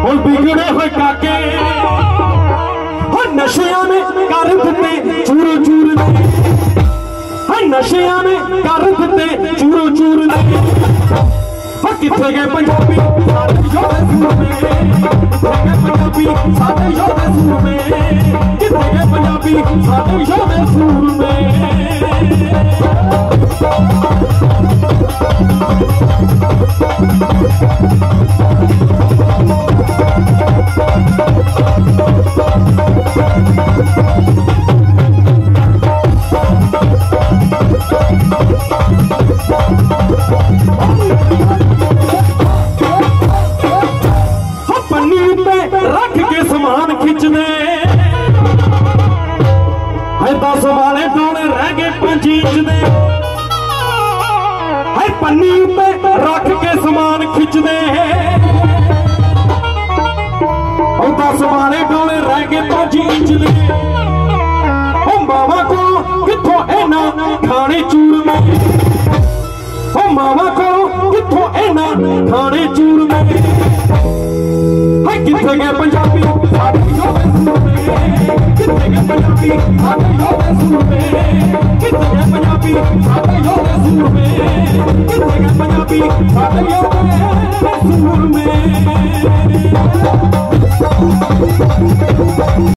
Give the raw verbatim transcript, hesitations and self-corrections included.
और बिगड़े हुए काके और नशिया में कर दिते चूरो चूर ने, नशिया में कर दिते चूरो चूर ने। किथे गए पंजाबी साडे योधे सूर में, किथे गए पंजाबी साडे योधे सूर में, किथे गए पंजाबी साडे योधे सूर में। रख के समान खिंचने दस वाले टोले रह गए पांच इंच दे, है पन्नी पे रख के समान खिंचने और दस वाले टोले रह गए पांच इंच दे। मावा को किथों इना खाने चूर में, ओ मावा को किथों इना खाने चूर में। किथे गए पंजाबी साडे योधे सूर में, किथे गए पंजाबी साडे योधे सूर में, किथे गए पंजाबी साडे योधे सूर में, किथे गए पंजाबी साडे योधे सूर में।